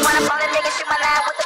wanna fall and nigga shoot my line with the